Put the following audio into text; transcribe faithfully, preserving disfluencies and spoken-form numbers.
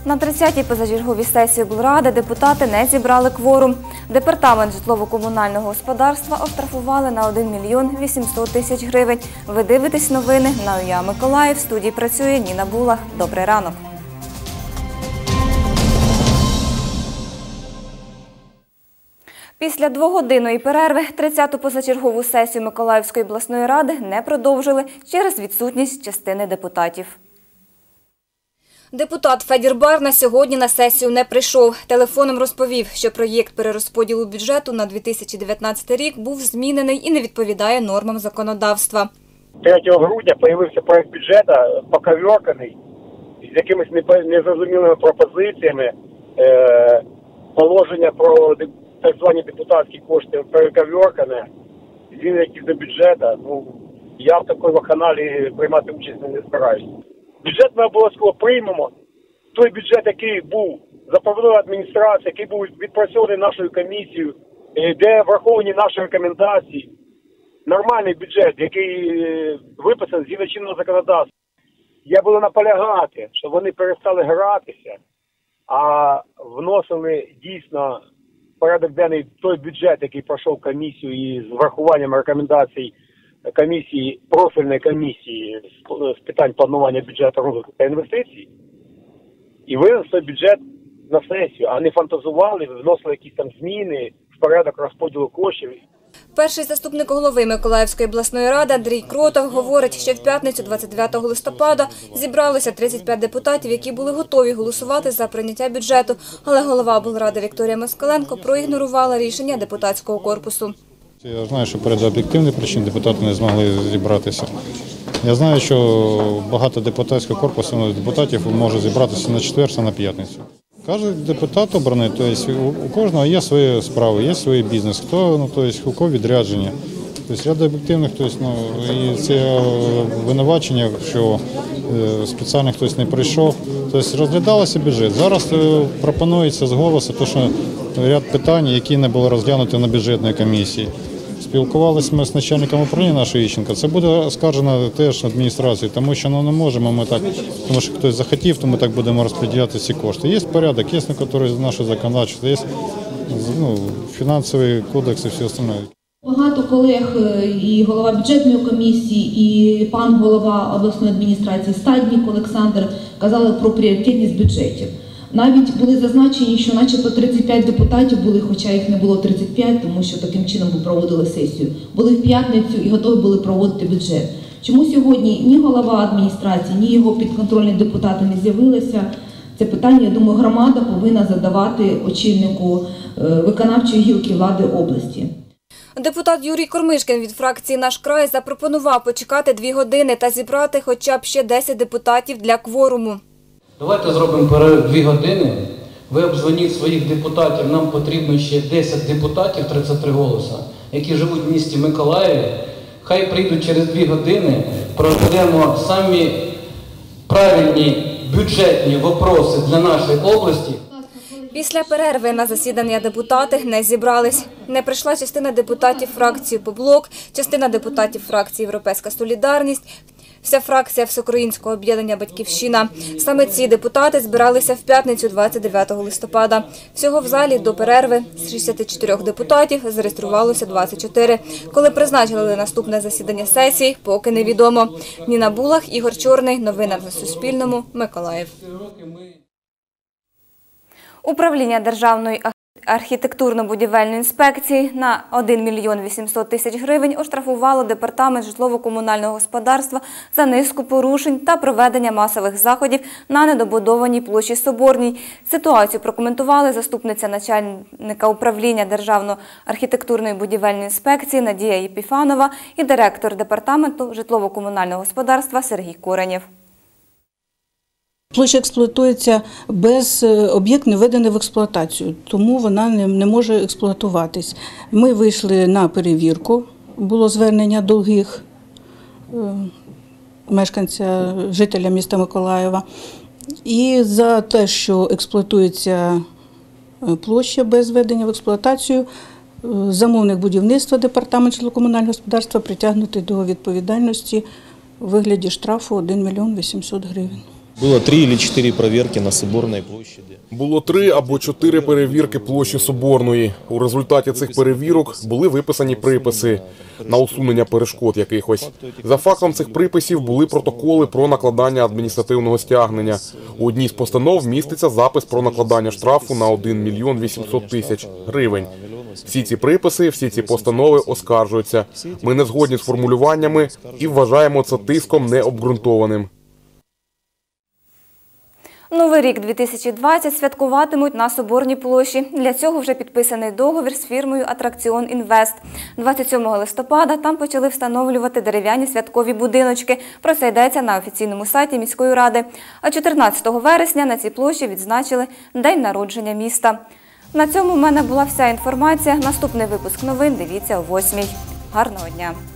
На тридцятій позачерговій сесії облради депутати не зібрали кворум. Департамент житлово-комунального господарства оштрафували на один мільйон вісімсот тисяч гривень. Ви дивитесь новини на ОЯ Миколаїв. В студії працює Ніна Булах. Добрий ранок. Після двогодинної перерви тридцяту позачергову сесію Миколаївської обласної ради не продовжили через відсутність частини депутатів. Депутат Федір Барна сьогодні на сесію не прийшов. Телефоном розповів, що проєкт перерозподілу бюджету на дві тисячі дев'ятнадцятий рік був змінений і не відповідає нормам законодавства. третього грудня з'явився проєкт бюджету поковерканий, з якимись незрозумілими пропозиціями, е, положення про так звані депутатські кошти перековеркане, зміни якісь до бюджету. Ну, я в такій вакханалії приймати участь не збираюся. Бюджет ми обов'язково приймемо. Той бюджет, який був запропонований адміністрацією, який був відпрацьований нашою комісією, де враховані наші рекомендації. Нормальний бюджет, який виписаний згідно чинного законодавства. Я буду наполягати, щоб вони перестали гратися, а вносили дійсно в порядок денний той бюджет, який пройшов комісію і з врахуванням рекомендацій комісії, профільної комісії з питань планування бюджету, розвитку та інвестицій, і винесли той бюджет на сесію, а не фантазували, вносили якісь там зміни в порядок розподілу коштів. Перший заступник голови Миколаївської обласної ради Андрій Кротов говорить, що в п'ятницю двадцять дев'ятого листопада зібралося тридцять п'ять депутатів, які були готові голосувати за прийняття бюджету, але голова облради Вікторія Москаленко проігнорувала рішення депутатського корпусу. Я знаю, що перед об'єктивних причин депутати не змогли зібратися. Я знаю, що багато депутатського корпусу депутатів може зібратися на четвер, а на п'ятницю. Кожен депутат обраний, тобто у кожного є свої справи, є свій бізнес, хто, ну, тобто, у кого відрядження. Тобто ряд об'єктивних, тобто, ну, і це винувачення, що спеціально хтось не прийшов. Тобто розглядалося бюджет. Зараз пропонується з голосу, то, що ряд питань, які не були розглянуті на бюджетній комісії. Спілкувалися ми з начальником управління нашого Іщенка. Це буде оскаржено теж адміністрацією, тому що ну, не можемо ми так, тому що хтось захотів, то ми так будемо розподіляти ці кошти. Є порядок, є наше законодавство, є ну, фінансовий кодекс і все остальне. Багато колег і голова бюджетної комісії, і пан голова обласної адміністрації Стаднік Олександр казали про пріоритетність бюджетів. Навіть були зазначені, що начебто тридцять п'ять депутатів були, хоча їх не було тридцять п'ять, тому що таким чином ми проводили сесію. Були в п'ятницю і готові були проводити бюджет. Чому сьогодні ні голова адміністрації, ні його підконтрольні депутати не з'явилися? Це питання, я думаю, громада повинна задавати очільнику виконавчої гілки влади області. Депутат Юрій Кормишкін від фракції «Наш край» запропонував почекати дві години та зібрати хоча б ще десять депутатів для кворуму. Давайте зробимо перерву дві години, ви обдзвоніть своїх депутатів, нам потрібно ще десять депутатів, тридцять три голоса, які живуть в місті Миколаєві. Хай прийдуть через дві години, проведемо самі правильні бюджетні вопроси для нашої області. Після перерви на засідання депутати не зібрались. Не прийшла частина депутатів фракції «Поблок», частина депутатів фракції «Європейська солідарність», вся фракція Всеукраїнського об'єднання «Батьківщина». Саме ці депутати збиралися в п'ятницю двадцять дев'ятого листопада. Всього в залі до перерви з шістдесяти чотирьох депутатів зареєструвалося двадцять чотири. Коли призначили наступне засідання сесії, поки невідомо. Ніна Булах, Ігор Чорний. Новини на Суспільному. Миколаїв. Управління Державної архітектурно-будівельної інспекції на один мільйон вісімсот тисяч гривень оштрафувало Департамент житлово-комунального господарства за низку порушень та проведення масових заходів на недобудованій площі Соборній. Ситуацію прокоментували заступниця начальника управління Державної архітектурної будівельної інспекції Надія Єпіфанова і директор Департаменту житлово-комунального господарства Сергій Коренєв. Площа експлуатується без, об'єкт не введений в експлуатацію, тому вона не, не може експлуатуватись. Ми вийшли на перевірку, було звернення долгих е, мешканця, жителя міста Миколаєва. І за те, що експлуатується площа без введення в експлуатацію, замовник будівництва Департамент житлово-комунального господарства притягнути до відповідальності у вигляді штрафу один мільйон вісімсот гривень. Было три или четыре проверки на Соборной площади. Було три або чотири перевірки площі Соборної. У результаті цих перевірок були виписані приписи на усунення перешкод якихось. За фактом цих приписів були протоколи про накладання адміністративного стягнення. У одній з постанов міститься запис про накладання штрафу на один мільйон вісімсот тисяч гривень. Всі ці приписи, всі ці постанови оскаржуються. Ми не згодні з формулюваннями і вважаємо це тиском необґрунтованим. Новий рік дві тисячі двадцять святкуватимуть на Соборній площі. Для цього вже підписаний договір з фірмою «Атракціон Інвест». двадцять сьомого листопада там почали встановлювати дерев'яні святкові будиночки. Про це йдеться на офіційному сайті міської ради. А чотирнадцятого вересня на цій площі відзначили День народження міста. На цьому в мене була вся інформація. Наступний випуск новин дивіться о восьмій. Гарного дня!